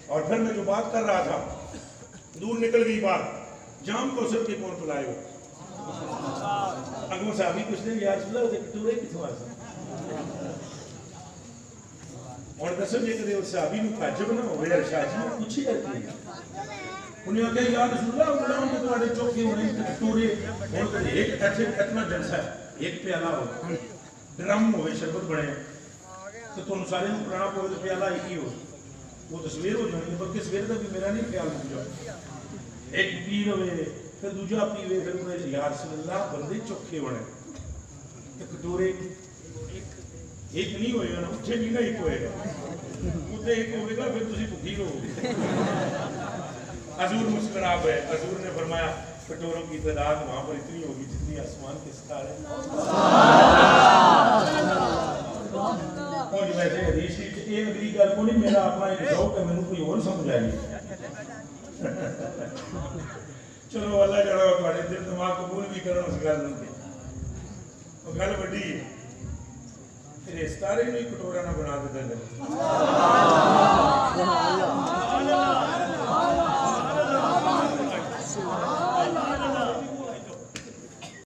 اور پھر میں جو بات کر رہا تھا دور نکل گئی بات، جام کو سر کے کون پلائے ہو اگوں صحابی کچھ دیں یا رسول اللہ کٹورے کتوں آسا اور دسو جے کدے اس صحابی نو تعجب نہ ہوئے ارشاد جی نے پوچھی کرتی انہیں کہا یا رسول اللہ غلام کے تمہارے چوکے ہونے کٹورے اور ایک ایسے اتنا جلسہ ہے ایک پیالہ ہو ڈرم ہوئے شربت بڑے تو تم سارے کو پرانا پوے تو پیالہ ایک ہی ہو وہ تصویر ہو جائیں گے بلکہ سویر تک بھی میرا نہیں خیال ہو جائے ایک پیر ہوئے پھر دوجہ پیوے پھر انہیں یا رسول اللہ بندے چوکے ہونے کٹورے ایک نہیں ہوئے گا نا اچھے نہیں نا ایک ہوئے گا اتنے ایک ہوئے گا پھر تسی بھوکی ہو حضور مسکرا گئے حضور نے فرمایا کٹوروں کی تعداد وہاں پر اتنی ہوگی جتنی آسمان کے ستارے اور ویسے حدیث شریف ایک اگلی گل کو نہیں میرا اپنا ایک ذوق ہے میں نے کوئی اور سمجھ آئی چلو اللہ جڑا تھوڑے دل دماغ قبول بھی کرنا اس گل نہیں وہ گل بڑی ہے پھر اس تارے نہیں کٹورا نہ بنا دیتا ہے